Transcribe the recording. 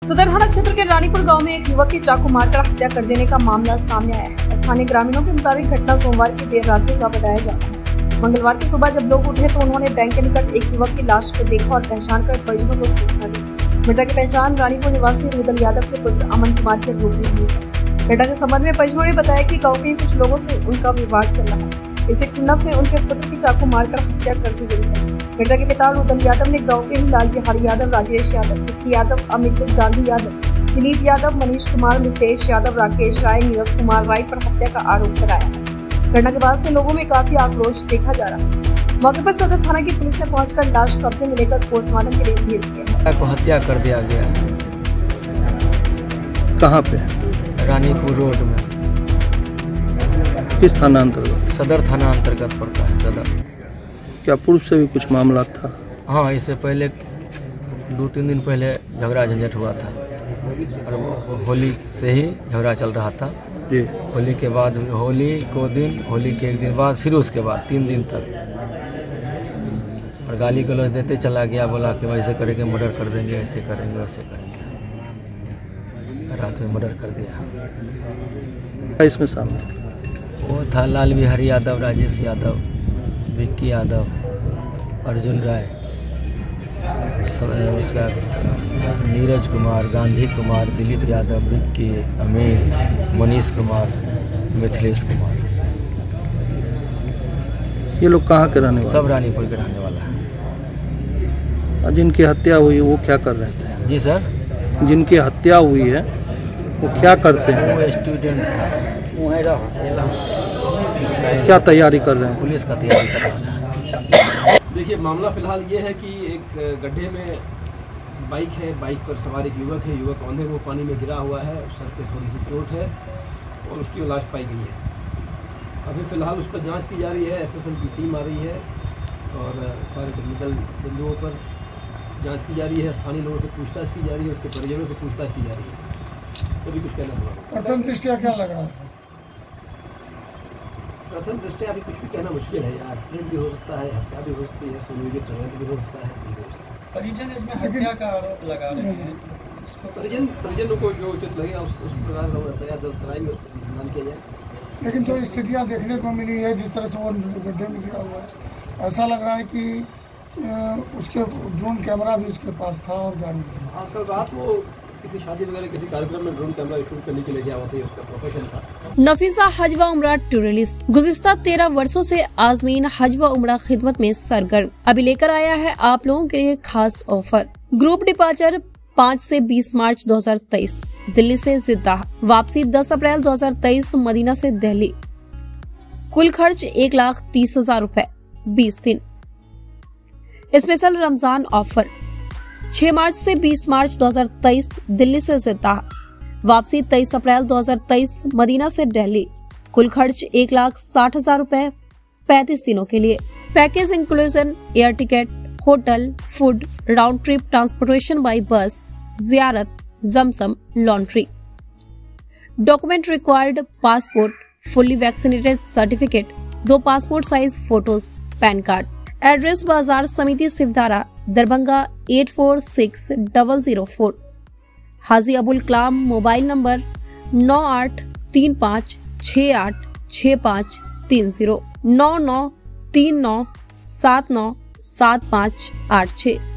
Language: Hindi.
सदर थाना क्षेत्र के रानीपुर गांव में एक युवक की चाकू मारकर हत्या कर देने का मामला सामने आया है। स्थानीय ग्रामीणों के मुताबिक घटना सोमवार की देर रात्रि का बताया जा रहा है। मंगलवार की सुबह जब लोग उठे तो उन्होंने बैंक के निकट एक युवक की लाश को देखा और पहचान कर परिजनों को सूचना दी। मृतक की पहचान रानीपुर निवासी रुदल यादव के पुत्र अमन कुमार के रूप में हुई है। घटना के संबंध में परिजनों ने बताया कि गाँव के कुछ लोगों से उनका विवाद चल रहा है। इसी खुन्नस में उनके पुत्र की चाकू मारकर हत्या कर दी गई है। मृतक के पिता रुदल यादव ने गाँव के ही लाल बिहारी यादव, राजेश यादव, विक्की यादव, अमित गांधी यादव, दिलीप यादव, मनीष कुमार, मिथिलेश यादव, राकेश राय, नीरज कुमार राय पर हत्या का आरोप लगाया है। घटना के बाद से लोगों में काफी आक्रोश देखा जा रहा है। मौके पर सदर थाना की पुलिस ने पहुंचकर लाश कब्जे में लेकर पोस्टमार्टम के लिए भेज दिया है। को हत्या कर दिया गया है। कहाँ पे? रानीपुर रोड में। किस थाना अंतर्गत? सदर थाना अंतर्गत पड़ता है सदर। क्या पूर्व से भी कुछ मामला था? हाँ, इससे पहले 2-3 दिन पहले झगड़ा झंझट हुआ था और होली से ही झगड़ा चल रहा था जी। होली के बाद, होली के एक दिन बाद, फिर उसके बाद 3 दिन तक और गाली गलौज देते चला गया। बोला कि वैसे करेंगे, मर्डर कर देंगे, ऐसे करेंगे, वैसे करेंगे। रात में मर्डर कर दिया। इसमें शामिल वो था लाल बिहारी यादव, राजेश यादव, विक्की यादव, अर्जुन राय, उसका नीरज कुमार, गांधी कुमार, दिलीप यादव, विक्की, अमित, मनीष कुमार, मिथिलेश कुमार। ये लोग कहाँ के रहने वाले? सब रानीपुर के रहने वाला है। जिनकी हत्या हुई वो क्या कर रहे थे? जी सर। जिनकी हत्या हुई है वो क्या करते हैं? वो स्टूडेंट था। क्या तैयारी कर रहे हैं? पुलिस का तैयारी कर रहा है। देखिए, मामला फिलहाल ये है कि एक गड्ढे में बाइक है, बाइक पर सवार एक युवक है। युवक औंधे वो पानी में गिरा हुआ है, सर पे थोड़ी सी चोट है और उसकी लाश पाई गई है। अभी फ़िलहाल उस पर जांच की जा रही है। एफएसएल की टीम आ रही है और सारे टेक्निकल बिंदुओं पर जांच की जा रही है। स्थानीय लोगों से पूछताछ की जा रही है, उसके परिजनों से पूछताछ की जा रही है। तो भी कुछ कहना सवाल। प्रथम दृष्टया क्या लग रहा है? प्रथम दृष्टया अभी कुछ भी कहना मुश्किल है यार। एक्सीडेंट भी हो सकता है, हत्या भी हो सकती है, सुनियोजित षड्यंत्र भी हो सकता है। परिजन इसमें हत्या का आरोप लगा रहे हैं। परिजनों को जो उचित लगेगा उस प्रकार का एफआईआर दर्ज कराएंगे, उस पर ध्यान किया जाए। लेकिन जो स्थितियां देखने को मिली है, जिस तरह से वो गड्ढे में गिरा हुआ है, ऐसा लग रहा है कि उसके ड्रोन कैमरा भी उसके पास था और गाड़ी थी। हाँ, कल रात वो किसी शादी वगैरह किसी कार्यक्रम में ड्रोन कैमरा शूट करने के लिए गया हुआ था। उसका प्रोफेशन था। नफीसा हज व उम्रा टूरिस्ट गुज़िस्ता 13 वर्षों से आज़मीन हज व उम्रा खिदमत में सरगर्म अभी लेकर आया है आप लोगों के लिए खास ऑफर। ग्रुप डिपार्चर 5 से 20 मार्च 2023 दिल्ली से जिद्दा, वापसी 10 अप्रैल 2023 मदीना से दिल्ली। कुल खर्च 1,30,000 रूपए, 20 दिन। स्पेशल रमजान ऑफर 6 मार्च से 20 मार्च 2023 दिल्ली से जिद्दा, वापसी 23 अप्रैल 2023 मदीना से दिल्ली। कुल खर्च 1,60,000 रूपए, 35 दिनों के लिए। Package inclusion air ticket, hotel, food, round trip transportation by bus, जियारत, जमसम, laundry. Document required: passport, fully vaccinated certificate, 2 passport size photos, pan card. Address: बाजार समिति सिवधारा, दरभंगा 846004। हाजी अबुल कलाम। Mobile number 9835686530, 993979758586।